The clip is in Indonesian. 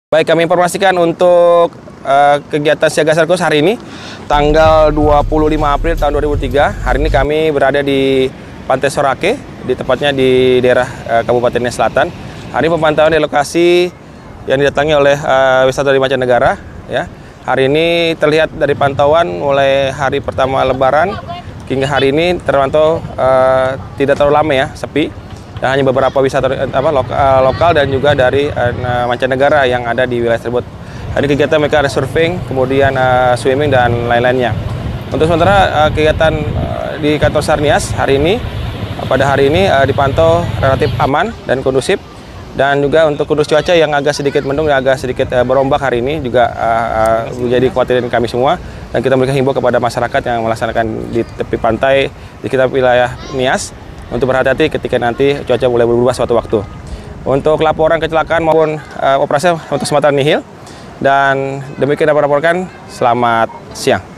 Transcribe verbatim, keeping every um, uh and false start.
Baik, kami informasikan untuk uh, kegiatan siaga Sarkus hari ini, tanggal dua puluh lima April tahun dua ribu tiga. Hari ini kami berada di Pantai Sorake, di tepatnya di daerah uh, Kabupaten Nias Selatan. Hari ini pemantauan di lokasi yang didatangi oleh uh, wisatawan dari mancanegara. Ya. Hari ini terlihat dari pantauan mulai hari pertama Lebaran hingga hari ini terpantau uh, tidak terlalu lama ya, sepi. Dan hanya beberapa wisata apa, lokal, lokal dan juga dari uh, mancanegara yang ada di wilayah tersebut. Hari kegiatan mereka ada surfing, kemudian uh, swimming dan lain-lainnya. Untuk sementara uh, kegiatan uh, di kantor SAR Nias hari ini, uh, pada hari ini uh, dipantau relatif aman dan kondusif. Dan juga untuk kondisi cuaca yang agak sedikit mendung dan agak sedikit uh, berombak hari ini juga uh, uh, menjadi kekhawatiran kami semua. Dan kita memberikan himbau kepada masyarakat yang melaksanakan di tepi pantai di sekitar wilayah Nias untuk berhati-hati ketika nanti cuaca mulai berubah suatu waktu. Untuk laporan kecelakaan maupun uh, operasi untuk sementara nihil. Dan demikian dapat laporkan, selamat siang.